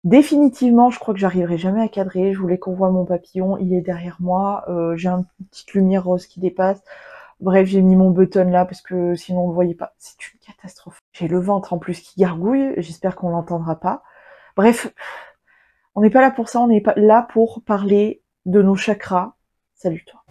Définitivement, je crois que j'arriverai jamais à cadrer. Je voulais qu'on voit mon papillon, il est derrière moi. J'ai une petite lumière rose qui dépasse. Bref, j'ai mis mon button là parce que sinon on le voyait pas. C'est une catastrophe. J'ai le ventre en plus qui gargouille. J'espère qu'on l'entendra pas. Bref, on n'est pas là pour ça. On n'est pas là pour parler de nos chakras. Salut toi.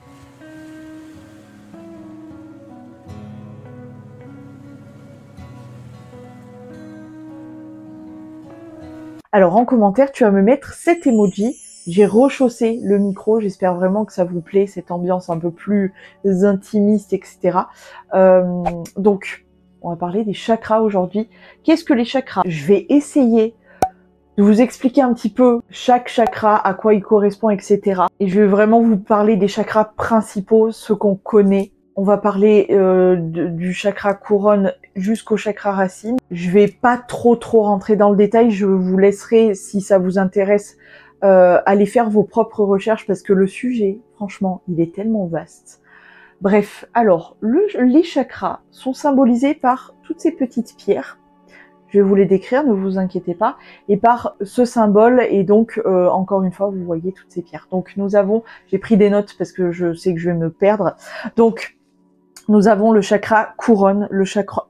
Alors en commentaire, tu vas me mettre cet emoji. J'ai rechaussé le micro, j'espère vraiment que ça vous plaît, cette ambiance un peu plus intimiste, etc. Donc, on va parler des chakras aujourd'hui. Qu'est-ce que les chakras? Je vais essayer de vous expliquer un petit peu chaque chakra, à quoi il correspond, etc. Et je vais vraiment vous parler des chakras principaux, ceux qu'on connaît. On va parler du chakra couronne jusqu'au chakra racine. Je vais pas trop rentrer dans le détail, je vous laisserai, si ça vous intéresse, aller faire vos propres recherches parce que le sujet, franchement, il est tellement vaste. Bref, alors, les chakras sont symbolisés par toutes ces petites pierres. Je vais vous les décrire, ne vous inquiétez pas, et par ce symbole, et donc, encore une fois, vous voyez toutes ces pierres. Donc, nous avons, j'ai pris des notes parce que je sais que je vais me perdre, donc, nous avons le chakra couronne, le chakra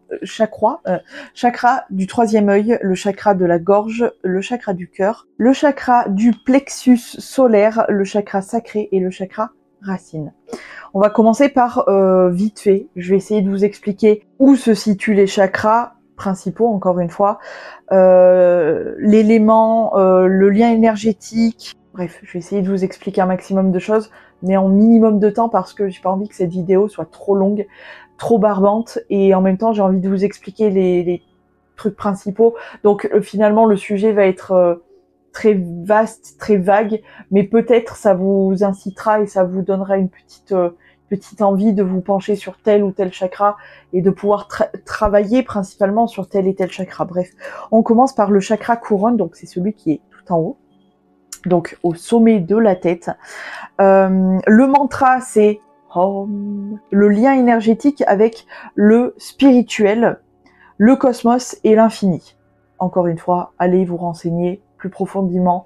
du troisième œil, le chakra de la gorge, le chakra du cœur, le chakra du plexus solaire, le chakra sacré et le chakra racine. On va commencer par vite fait. Je vais essayer de vous expliquer où se situent les chakras principaux, encore une fois, l'élément, le lien énergétique. Bref, je vais essayer de vous expliquer un maximum de choses, mais en minimum de temps parce que j'ai pas envie que cette vidéo soit trop longue, trop barbante, et en même temps j'ai envie de vous expliquer les trucs principaux. Donc finalement le sujet va être très vaste, très vague, mais peut-être ça vous incitera et ça vous donnera une petite envie de vous pencher sur tel ou tel chakra et de pouvoir travailler principalement sur tel et tel chakra. Bref, on commence par le chakra couronne, donc c'est celui qui est tout en haut, donc au sommet de la tête. Le mantra, c'est Om. Le lien énergétique avec le spirituel, le cosmos et l'infini. Encore une fois, allez vous renseigner plus profondément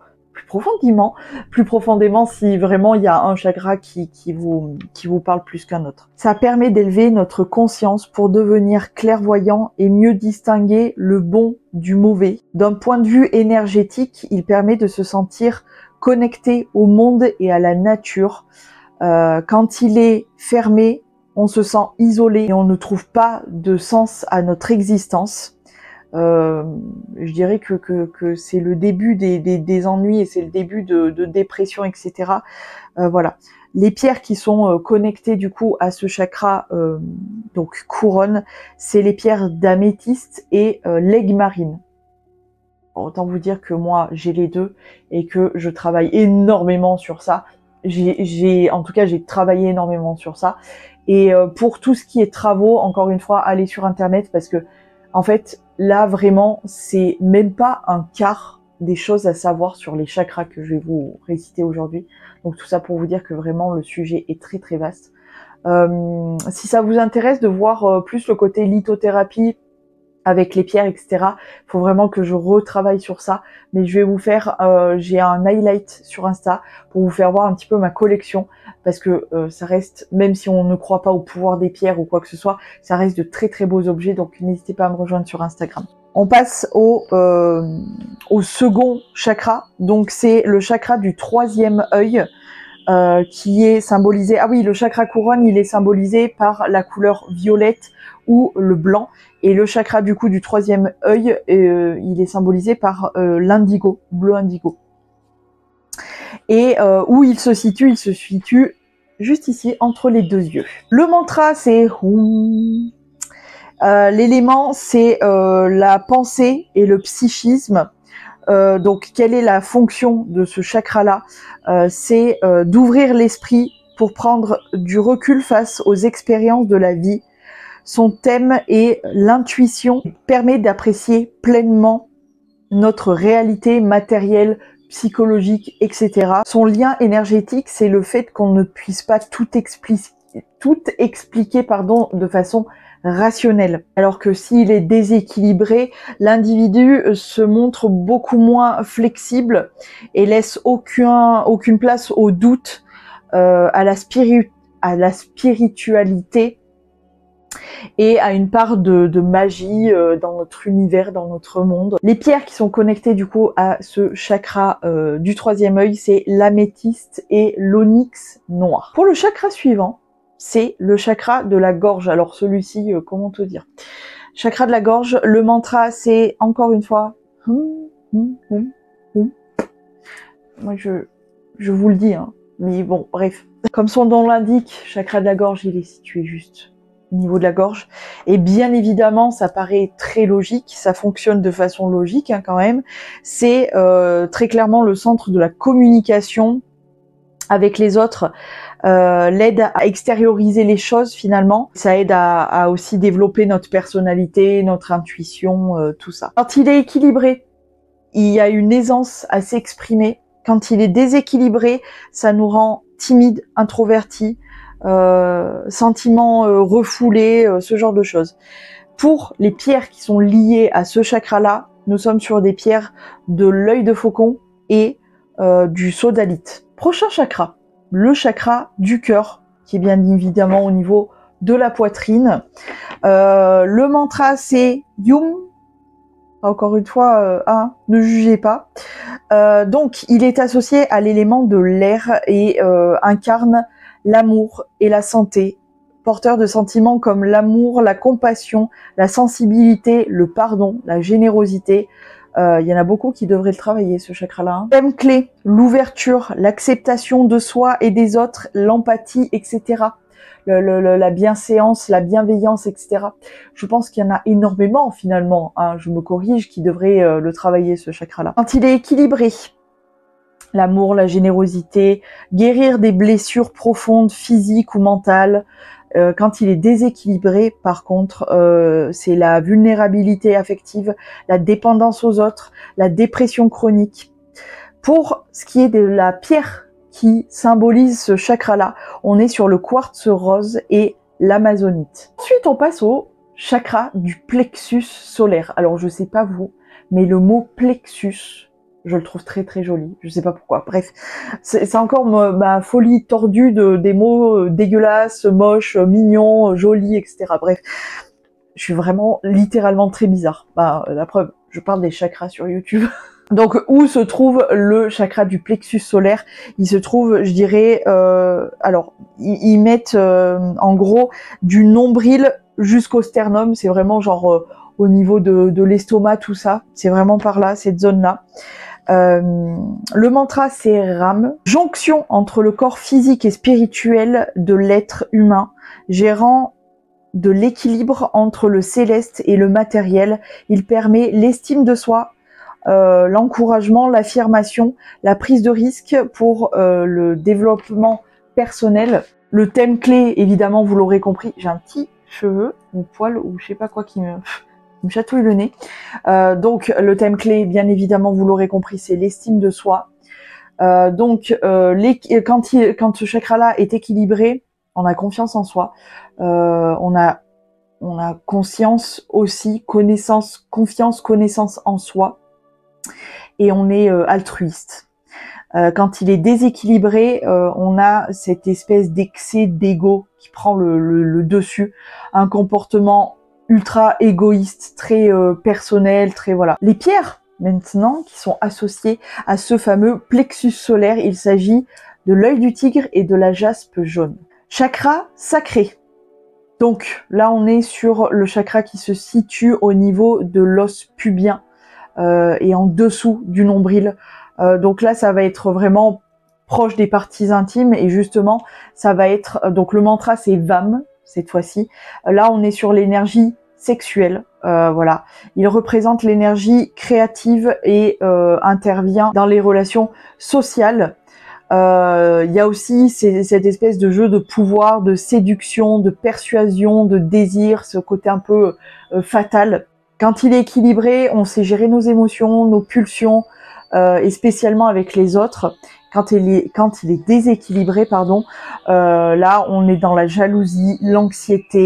si vraiment il y a un chakra qui vous parle plus qu'un autre. Ça permet d'élever notre conscience pour devenir clairvoyant et mieux distinguer le bon du mauvais. D'un point de vue énergétique, il permet de se sentir connecté au monde et à la nature. Quand il est fermé, on se sent isolé et on ne trouve pas de sens à notre existence. Je dirais que c'est le début des ennuis et c'est le début de dépression, etc. Voilà. Les pierres qui sont connectées du coup à ce chakra, donc couronne, c'est les pierres d'améthyste et l'aigle marine. Autant vous dire que moi j'ai les deux et que je travaille énormément sur ça. En tout cas j'ai travaillé énormément sur ça. Et pour tout ce qui est travaux, encore une fois, allez sur internet parce que en fait là vraiment c'est même pas un quart des choses à savoir sur les chakras que je vais vous réciter aujourd'hui. Donc tout ça pour vous dire que vraiment le sujet est très vaste. Si ça vous intéresse de voir plus le côté lithothérapie avec les pierres, etc. Faut vraiment que je retravaille sur ça. Mais je vais vous faire, j'ai un highlight sur Insta pour vous faire voir un petit peu ma collection. Parce que ça reste, même si on ne croit pas au pouvoir des pierres ou quoi que ce soit, ça reste de très beaux objets. Donc n'hésitez pas à me rejoindre sur Instagram. On passe au second chakra. Donc c'est le chakra du troisième œil. Qui est symbolisé, ah oui, le chakra couronne, il est symbolisé par la couleur violette ou le blanc, et le chakra du coup du troisième œil, il est symbolisé par l'indigo, bleu indigo. Et où il se situe juste ici, entre les deux yeux. Le mantra, c'est Hum. L'élément, c'est la pensée et le psychisme. Donc, quelle est la fonction de ce chakra-là? C'est d'ouvrir l'esprit pour prendre du recul face aux expériences de la vie. Son thème est l'intuition, permet d'apprécier pleinement notre réalité matérielle, psychologique, etc. Son lien énergétique, c'est le fait qu'on ne puisse pas tout expliquer de façon rationnel. Alors que s'il est déséquilibré, l'individu se montre beaucoup moins flexible et laisse aucune place au doute, à la spiritualité et à une part de magie dans notre univers, dans notre monde. Les pierres qui sont connectées du coup à ce chakra du troisième œil, c'est l'améthyste et l'onyx noir. Pour le chakra suivant, c'est le chakra de la gorge. Alors celui-ci, comment te dire? Chakra de la gorge, le mantra c'est encore une fois moi je vous le dis, hein. Mais bon, bref. Comme son nom l'indique, chakra de la gorge, il est situé juste au niveau de la gorge. Et bien évidemment, ça paraît très logique, ça fonctionne de façon logique hein, quand même. C'est très clairement le centre de la communication avec les autres, l'aide à extérioriser les choses finalement. Ça aide à aussi développer notre personnalité, notre intuition, tout ça. Quand il est équilibré, il y a une aisance à s'exprimer. Quand il est déséquilibré, ça nous rend timides, introvertis, sentiments refoulés, ce genre de choses. Pour les pierres qui sont liées à ce chakra-là, nous sommes sur des pierres de l'œil de faucon et du sodalite. Prochain chakra, le chakra du cœur, qui est bien évidemment au niveau de la poitrine. Le mantra c'est Yum. Encore une fois, ne jugez pas. Donc, il est associé à l'élément de l'air et incarne l'amour et la santé, porteur de sentiments comme l'amour, la compassion, la sensibilité, le pardon, la générosité. Il y en a beaucoup qui devraient le travailler, ce chakra-là. Hein. Thème clé, l'ouverture, l'acceptation de soi et des autres, l'empathie, etc. La bienséance, la bienveillance, etc. Je pense qu'il y en a énormément finalement, hein, je me corrige, qui devraient le travailler ce chakra-là. Quand il est équilibré, l'amour, la générosité, guérir des blessures profondes, physiques ou mentales. Quand il est déséquilibré, par contre, c'est la vulnérabilité affective, la dépendance aux autres, la dépression chronique. Pour ce qui est de la pierre qui symbolise ce chakra-là, on est sur le quartz rose et l'amazonite. Ensuite, on passe au chakra du plexus solaire. Alors, je sais pas vous, mais le mot plexus, je le trouve très très joli. Je sais pas pourquoi. Bref, c'est encore ma folie tordue des mots dégueulasses, moches, mignons, jolis, etc. Bref, je suis vraiment littéralement très bizarre. La preuve, je parle des chakras sur YouTube. Donc, où se trouve le chakra du plexus solaire? Il se trouve, je dirais, alors, ils mettent en gros du nombril jusqu'au sternum. C'est vraiment genre au niveau de l'estomac, tout ça. C'est vraiment par là, cette zone-là. Le mantra, c'est Ram. Jonction entre le corps physique et spirituel de l'être humain, gérant de l'équilibre entre le céleste et le matériel. Il permet l'estime de soi, l'encouragement, l'affirmation, la prise de risque pour le développement personnel. Le thème clé, évidemment, vous l'aurez compris, j'ai un petit cheveu ou poil ou je sais pas quoi qui me chatouille le nez. Donc le thème clé, bien évidemment, vous l'aurez compris, c'est l'estime de soi. Quand ce chakra-là est équilibré, on a confiance en soi, on a conscience aussi, connaissance, confiance, connaissance en soi. Et on est altruiste. Quand il est déséquilibré, on a cette espèce d'excès d'ego qui prend le dessus, un comportement ultra égoïste, très personnel, très voilà. Les pierres, maintenant, qui sont associées à ce fameux plexus solaire, il s'agit de l'œil du tigre et de la jaspe jaune. Chakra sacré. Donc là, on est sur le chakra qui se situe au niveau de l'os pubien. Et en dessous du nombril. Donc là, ça va être vraiment proche des parties intimes et justement, ça va être... donc le mantra, c'est Vam, cette fois-ci. Là, on est sur l'énergie sexuelle. Voilà. Il représente l'énergie créative et intervient dans les relations sociales. Il y a aussi cette espèce de jeu de pouvoir, de séduction, de persuasion, de désir, ce côté un peu fatal. Quand il est équilibré, on sait gérer nos émotions, nos pulsions, et spécialement avec les autres. Quand il est déséquilibré, pardon, là on est dans la jalousie, l'anxiété,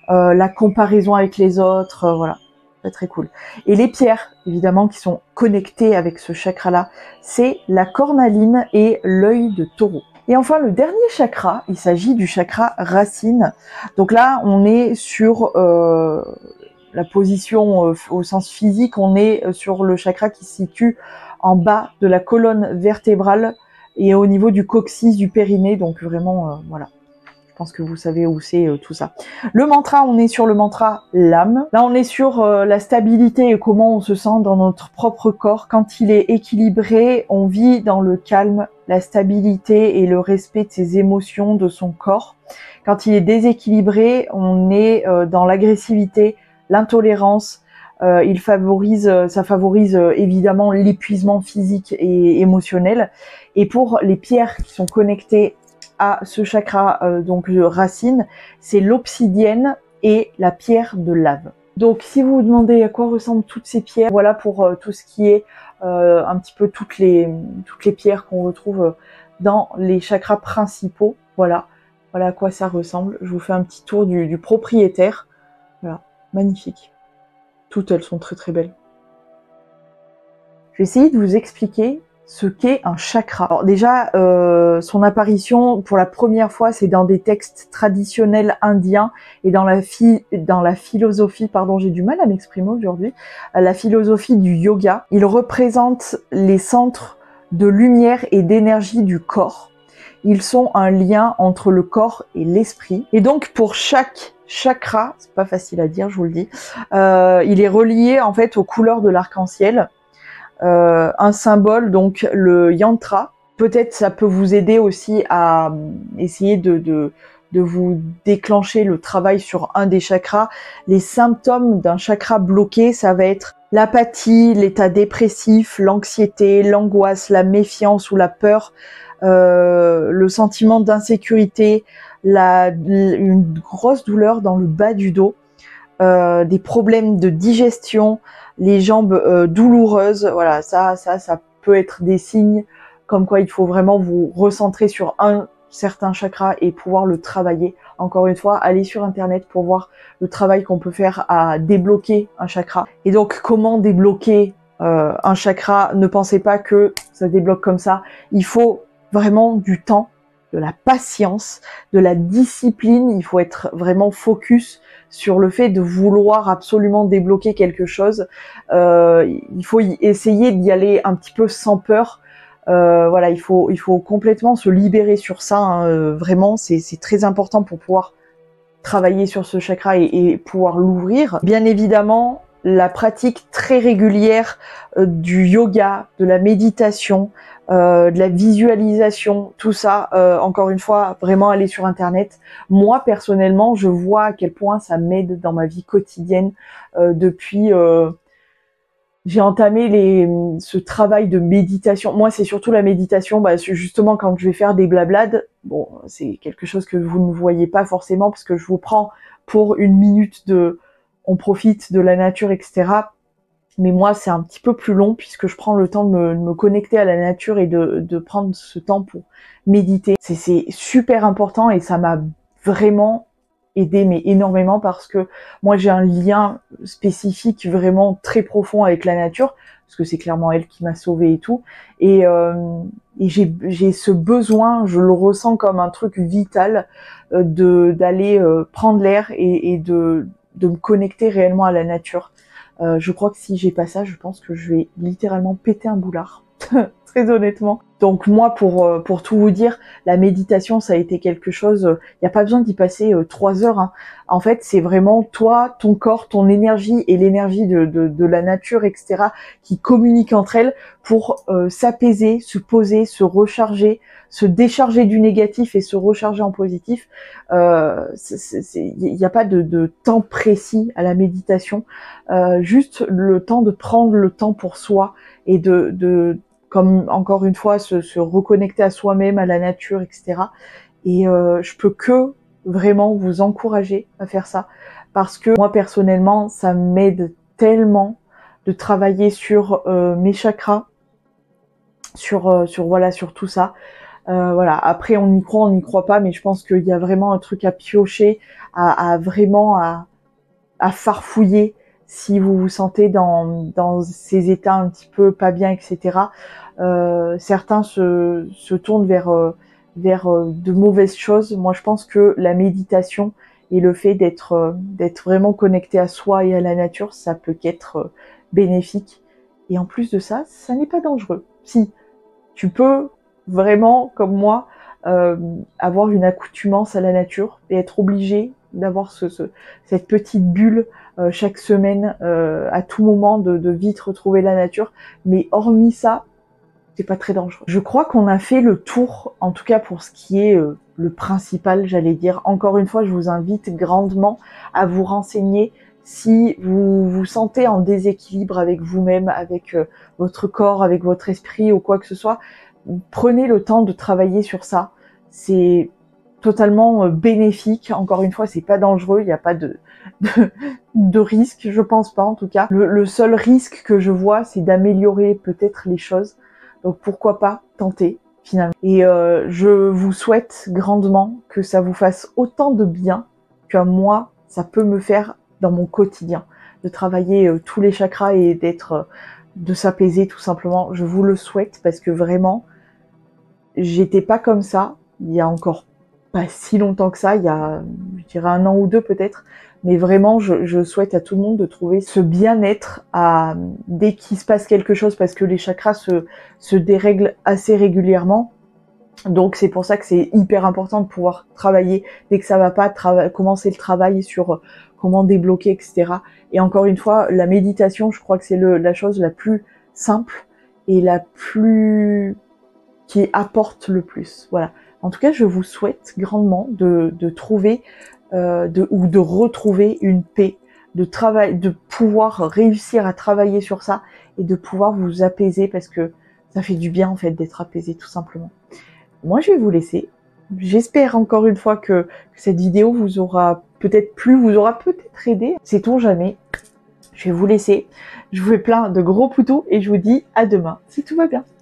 la comparaison avec les autres, voilà. Très cool. Et les pierres, évidemment, qui sont connectées avec ce chakra-là, c'est la cornaline et l'œil de taureau. Et enfin, le dernier chakra, il s'agit du chakra racine. Donc là, on est sur la position au sens physique, on est sur le chakra qui se situe en bas de la colonne vertébrale et au niveau du coccyx, du périnée. Donc vraiment, voilà. Je pense que vous savez où c'est tout ça. Le mantra, on est sur le mantra l'âme. Là, on est sur la stabilité et comment on se sent dans notre propre corps. Quand il est équilibré, on vit dans le calme, la stabilité et le respect de ses émotions, de son corps. Quand il est déséquilibré, on est dans l'agressivité, l'intolérance. Ça favorise évidemment l'épuisement physique et émotionnel. Et pour les pierres qui sont connectées à ce chakra, donc racine, c'est l'obsidienne et la pierre de lave. Donc si vous vous demandez à quoi ressemblent toutes ces pierres, voilà pour tout ce qui est un petit peu toutes les pierres qu'on retrouve dans les chakras principaux. Voilà à quoi ça ressemble. Je vous fais un petit tour du propriétaire. Voilà, magnifique. Toutes elles sont très très belles. Je vais essayer de vous expliquer ce qu'est un chakra. Alors déjà, son apparition pour la première fois, c'est dans des textes traditionnels indiens et dans la philosophie, pardon, j'ai du mal à m'exprimer aujourd'hui, la philosophie du yoga. Il représente les centres de lumière et d'énergie du corps. Ils sont un lien entre le corps et l'esprit. Et donc pour chaque chakra, c'est pas facile à dire, je vous le dis, il est relié en fait aux couleurs de l'arc-en-ciel. Un symbole, donc le yantra. Peut-être ça peut vous aider aussi à essayer de vous déclencher le travail sur un des chakras. Les symptômes d'un chakra bloqué, ça va être l'apathie, l'état dépressif, l'anxiété, l'angoisse, la méfiance ou la peur, le sentiment d'insécurité, une grosse douleur dans le bas du dos, des problèmes de digestion, les jambes douloureuses, voilà, ça peut être des signes comme quoi il faut vraiment vous recentrer sur un certain chakra et pouvoir le travailler. Encore une fois, allez sur internet pour voir le travail qu'on peut faire à débloquer un chakra. Et donc, comment débloquer un chakra? Ne pensez pas que ça se débloque comme ça. Il faut vraiment du temps, de la patience, de la discipline. Il faut être vraiment focus sur le fait de vouloir absolument débloquer quelque chose. Il faut essayer d'y aller un petit peu sans peur. Voilà, il faut complètement se libérer sur ça. Hein. Vraiment, c'est très important pour pouvoir travailler sur ce chakra et pouvoir l'ouvrir. Bien évidemment, la pratique très régulière du yoga, de la méditation, de la visualisation, tout ça, encore une fois, vraiment aller sur internet. Moi personnellement, je vois à quel point ça m'aide dans ma vie quotidienne depuis j'ai entamé ce travail de méditation. Moi, c'est surtout la méditation, justement quand je vais faire des blablades. Bon, c'est quelque chose que vous ne voyez pas forcément parce que je vous prends pour une minute on profite de la nature, etc. Mais moi, c'est un petit peu plus long puisque je prends le temps de me connecter à la nature et de prendre ce temps pour méditer. C'est super important et ça m'a vraiment aidé, mais énormément, parce que moi, j'ai un lien spécifique vraiment très profond avec la nature, parce que c'est clairement elle qui m'a sauvée et tout. Et j'ai ce besoin, je le ressens comme un truc vital d'aller prendre l'air et de me connecter réellement à la nature. Je crois que si j'ai pas ça, je pense que je vais littéralement péter un boulard, très honnêtement. Donc moi, pour tout vous dire, la méditation, ça a été quelque chose, il n'y a pas besoin d'y passer 3 heures. Hein. En fait, c'est vraiment toi, ton corps, ton énergie et l'énergie de la nature, etc., qui communiquent entre elles pour s'apaiser, se poser, se recharger, se décharger du négatif et se recharger en positif. Il n'y a pas de temps précis à la méditation, juste le temps de prendre le temps pour soi et comme encore une fois, se reconnecter à soi-même, à la nature, etc. Et je peux que vraiment vous encourager à faire ça, parce que moi personnellement, ça m'aide tellement de travailler sur mes chakras, sur tout ça. Voilà. Après, on y croit, on n'y croit pas, mais je pense qu'il y a vraiment un truc à piocher, vraiment à farfouiller si vous vous sentez dans ces états un petit peu pas bien, etc. Certains se tournent vers de mauvaises choses. Moi, je pense que la méditation et le fait d'être vraiment connecté à soi et à la nature, ça peut qu'être bénéfique. Et en plus de ça, ça n'est pas dangereux. Si tu peux vraiment, comme moi, avoir une accoutumance à la nature et être obligé d'avoir cette petite bulle chaque semaine, à tout moment, de vite retrouver la nature. Mais hormis ça, c'est pas très dangereux. Je crois qu'on a fait le tour, en tout cas pour ce qui est le principal, j'allais dire. Encore une fois, je vous invite grandement à vous renseigner si vous vous sentez en déséquilibre avec vous-même, avec votre corps, avec votre esprit ou quoi que ce soit. Prenez le temps de travailler sur ça. C'est totalement bénéfique. Encore une fois, c'est pas dangereux. Il n'y a pas de risque, je pense pas en tout cas. Le seul risque que je vois, c'est d'améliorer peut-être les choses. Donc pourquoi pas tenter finalement. Et je vous souhaite grandement que ça vous fasse autant de bien que moi, ça peut me faire dans mon quotidien. De travailler tous les chakras et de s'apaiser tout simplement. Je vous le souhaite parce que vraiment, j'étais pas comme ça il y a encore pas si longtemps que ça, il y a, je dirais 1 an ou 2 peut-être, mais vraiment, je souhaite à tout le monde de trouver ce bien-être dès qu'il se passe quelque chose, parce que les chakras se dérèglent assez régulièrement. Donc c'est pour ça que c'est hyper important de pouvoir travailler dès que ça va pas, commencer le travail sur comment débloquer, etc. Et encore une fois, la méditation, je crois que c'est la chose la plus simple et la plus qui apporte le plus. Voilà. En tout cas, je vous souhaite grandement de trouver ou de retrouver une paix, de pouvoir réussir à travailler sur ça et de pouvoir vous apaiser, parce que ça fait du bien en fait d'être apaisé tout simplement. Moi, je vais vous laisser. J'espère encore une fois que cette vidéo vous aura peut-être plu, vous aura peut-être aidé. Sait-on jamais. Je vais vous laisser. Je vous fais plein de gros poutous et je vous dis à demain si tout va bien.